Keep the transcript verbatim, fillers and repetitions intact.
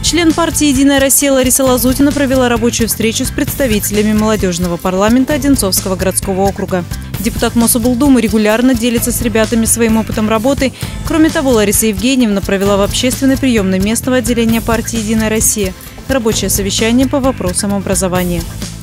Член партии «Единая Россия» Лариса Лазутина провела рабочую встречу с представителями молодежного парламента Одинцовского городского округа. Депутат Мособлдумы регулярно делится с ребятами своим опытом работы. Кроме того, Лариса Евгеньевна провела в общественной приемной местного отделения партии «Единая Россия» рабочее совещание по вопросам образования.